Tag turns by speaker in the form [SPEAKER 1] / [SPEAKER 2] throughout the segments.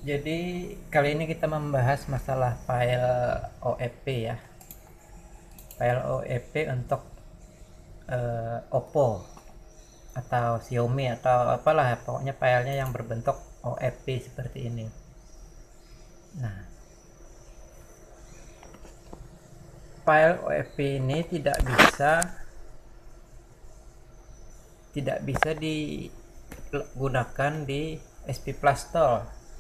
[SPEAKER 1] Jadi kali ini kita membahas masalah file OEP ya. File OEP untuk Oppo atau Xiaomi atau apalah, pokoknya filenya yang berbentuk OEP seperti ini. Nah, file OEP ini tidak bisa digunakan di SP Plus Store.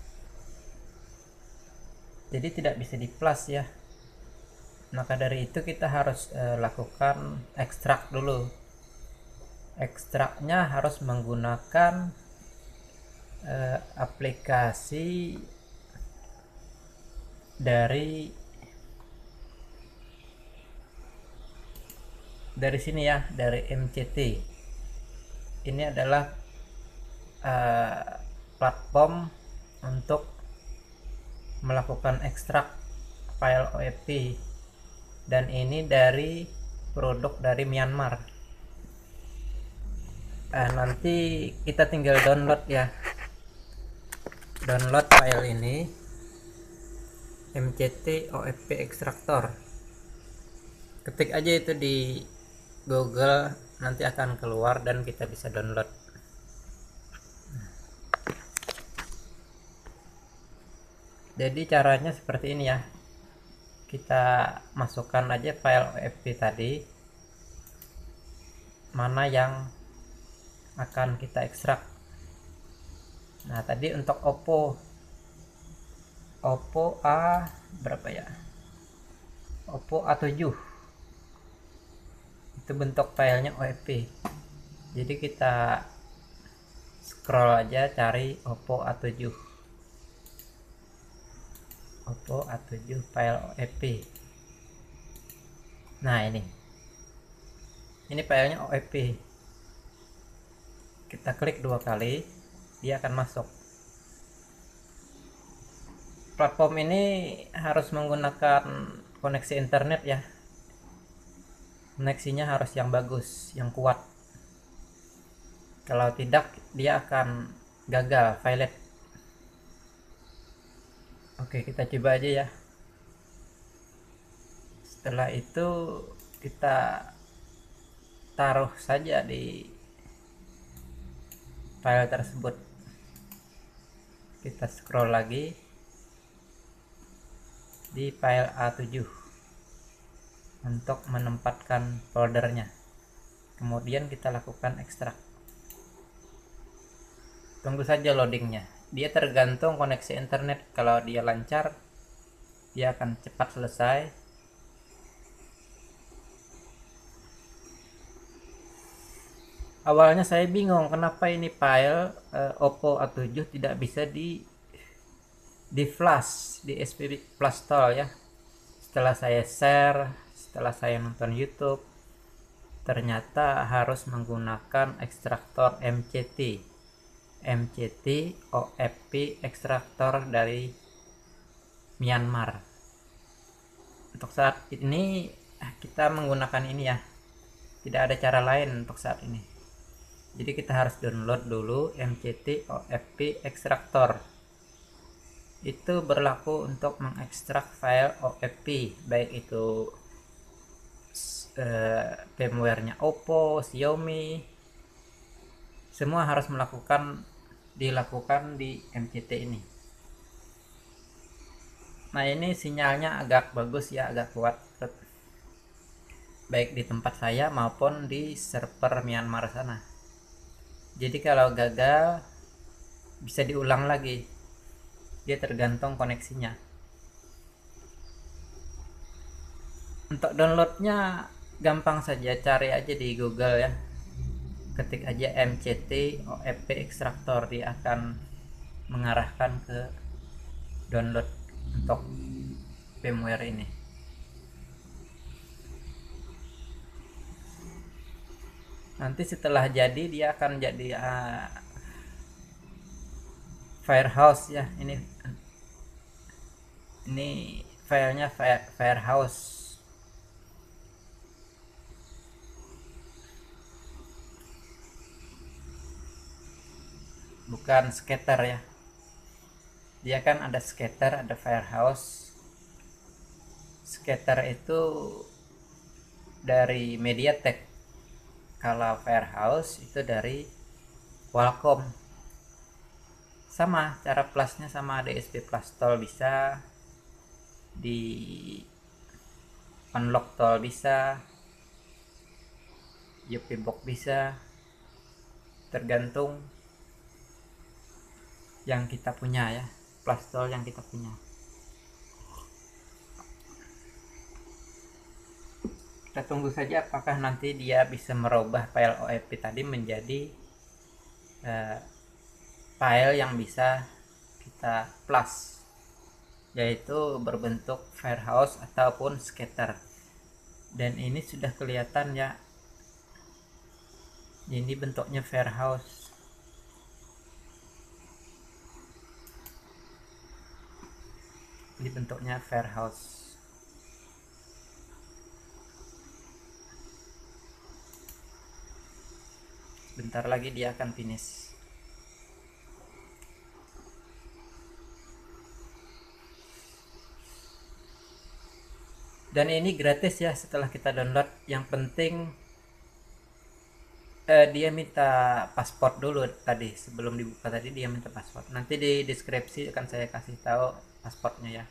[SPEAKER 1] Jadi tidak bisa di plus ya. Maka dari itu kita harus lakukan ekstrak dulu. Ekstraknya harus menggunakan aplikasi dari sini ya, dari MCT. Ini adalah platform untuk melakukan ekstrak file OEP, dan ini dari produk dari Myanmar. Nanti kita tinggal download ya, download file ini, MCT OEP Extractor. Ketik aja itu di Google, nanti akan keluar dan kita bisa download. Jadi caranya seperti ini ya. Kita masukkan aja file OFP tadi, mana yang akan kita ekstrak. Nah, tadi untuk Oppo A berapa ya? Oppo A7. Itu bentuk filenya OFP. Jadi kita scroll aja, cari Oppo A7. Oppo A7 file OFP. Nah, ini filenya OFP. Kita klik 2 kali, dia akan masuk. Platform ini harus menggunakan koneksi internet ya. Koneksinya harus yang bagus, yang kuat. Kalau tidak, dia akan gagal file. Oke, kita coba aja ya. Setelah itu kita taruh saja di file tersebut. Kita scroll lagi di file A7 untuk menempatkan foldernya. Kemudian kita lakukan ekstrak. Tunggu saja loadingnya. Dia tergantung koneksi internet. Kalau dia lancar, dia akan cepat selesai. Awalnya saya bingung kenapa ini file Oppo A7 tidak bisa di flash di SP Plus Store ya. Setelah saya share, setelah saya nonton YouTube, ternyata harus menggunakan ekstraktor MCT OFP ekstraktor dari Myanmar. Untuk saat ini kita menggunakan ini ya, tidak ada cara lain untuk saat ini. Jadi kita harus download dulu MCT OFP extractor. Itu berlaku untuk mengekstrak file OFP, baik itu firmware-nya Oppo, Xiaomi, semua harus dilakukan di MCT ini. Nah, ini sinyalnya agak bagus ya, agak kuat, baik di tempat saya maupun di server Myanmar sana. Jadi kalau gagal bisa diulang lagi, dia tergantung koneksinya. Untuk downloadnya gampang saja, cari aja di Google ya, ketik aja MCT OFP Extractor, dia akan mengarahkan ke download untuk firmware ini. Nanti setelah jadi dia akan jadi Firehouse ya. Ini filenya Firehouse, bukan scatter ya. Dia kan ada scatter, ada Firehouse. Scatter itu dari MediaTek, kalau Firehouse itu dari Qualcomm. Sama cara plusnya, sama DSP plus tol bisa, di unlock tol bisa, UP box bisa, tergantung yang kita punya ya, plus tol yang kita punya. Kita tunggu saja apakah nanti dia bisa merubah file OFP tadi menjadi file yang bisa kita plus, yaitu berbentuk Firehouse ataupun scatter. Dan ini sudah kelihatan ya, ini bentuknya Firehouse. Ini bentuknya Firehouse. Bentar lagi dia akan finish. Dan ini gratis ya setelah kita download. Yang penting dia minta paspor dulu tadi, sebelum dibuka tadi dia minta paspor. Nanti di deskripsi akan saya kasih tahu paspornya ya.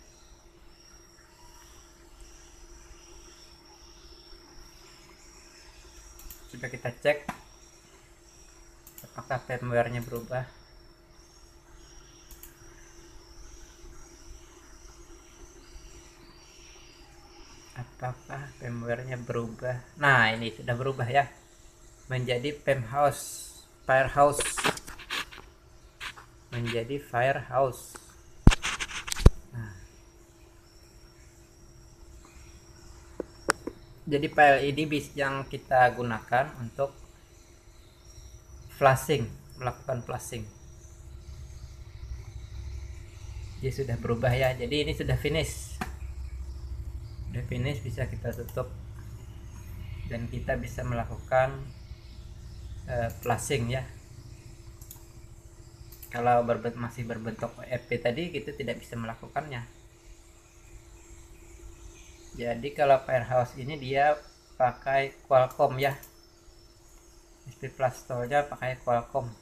[SPEAKER 1] Sudah kita cek apakah firmware-nya berubah. Apakah firmware-nya berubah? Nah, ini sudah berubah ya, menjadi Firehouse, menjadi Firehouse. Nah, jadi file ini yang kita gunakan untuk flashing, melakukan flashing. Dia sudah berubah ya, jadi ini sudah finish. Udah finish, bisa kita tutup dan kita bisa melakukan flashing ya. Kalau masih berbentuk OFP tadi kita tidak bisa melakukannya. Jadi kalau Firehouse ini dia pakai Qualcomm ya, DSP plus tolnya pakai Qualcomm.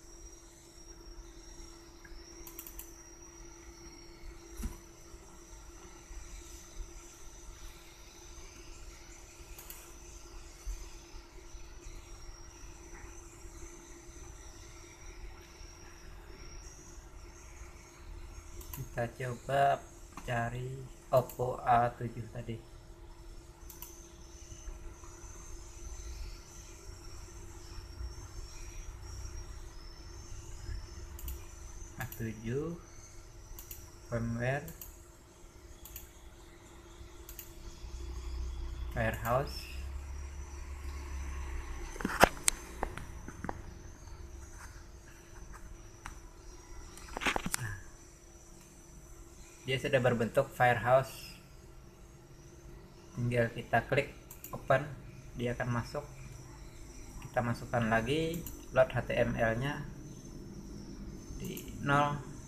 [SPEAKER 1] Kita coba cari Oppo A7 tadi. A7 firmware Firehouse. Dia sudah berbentuk Firehouse, tinggal kita klik open, dia akan masuk. Kita masukkan lagi load HTML nya di 0,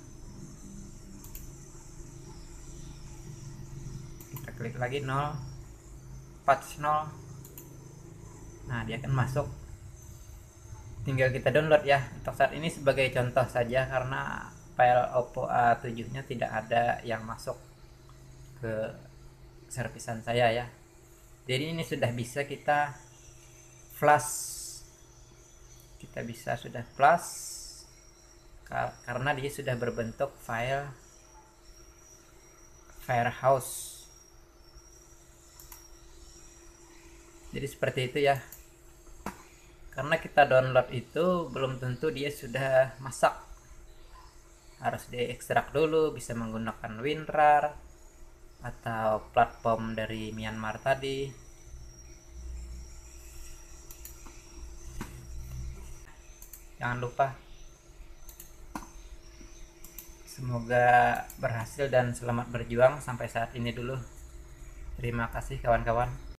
[SPEAKER 1] kita klik lagi 0, patch 0. Nah, dia akan masuk, tinggal kita download ya. Untuk saat ini sebagai contoh saja, karena file Oppo A7 nya tidak ada yang masuk ke servisan saya ya. Jadi ini sudah bisa kita flash, kita bisa sudah flash karena dia sudah berbentuk file Firehouse. Jadi seperti itu ya, karena kita download itu belum tentu dia sudah masak, harus diekstrak dulu, bisa menggunakan WinRAR atau platform dari Myanmar tadi. Jangan lupa, semoga berhasil dan selamat berjuang sampai saat ini dulu. Terima kasih kawan-kawan.